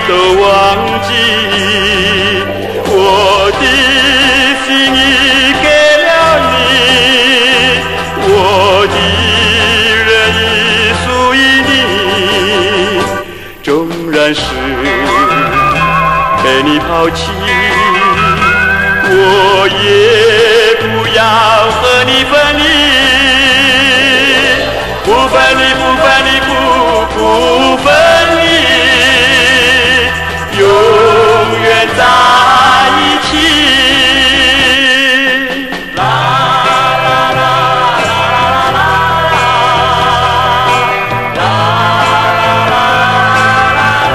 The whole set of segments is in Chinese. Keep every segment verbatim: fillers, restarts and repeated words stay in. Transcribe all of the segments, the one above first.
都忘记，我的心已给了你，我的人已属于你，纵然是被你抛弃，我也不要和你分离，不分离，不分离，不不分离，永远在一起。啦啦啦啦啦啦啦啦啦，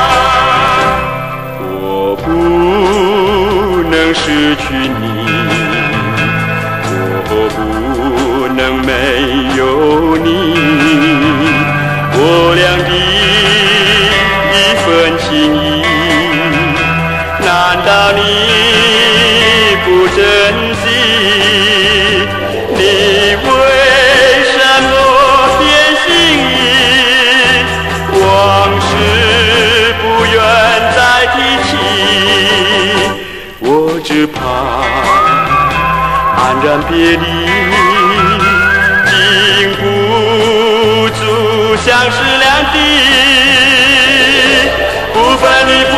我不能失去你，我不能没有你，我俩的一份情谊，难道你不珍惜？你为什么变心意？往事不愿再提起，我只怕黯然别离，经不住相识两地，不分离。